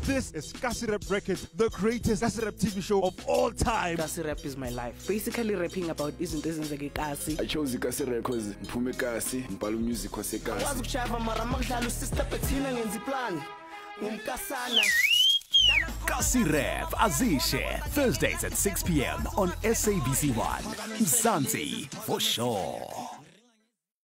This is Kasi Rap Records, the greatest Kasi Rap TV show of all time. Kasi Rap is my life. Basically rapping about izinto ezenzeka eKasi. I chose Kasi Rap because mphume Kasi, mbhala music waseKasi. Wazi ukushava mara makudlala usister Bethina ngenza iplan. Ngumkasana. Kasi Rap Azishe, Thursdays at 6 p.m. on SABC1. Mzansi, for sure.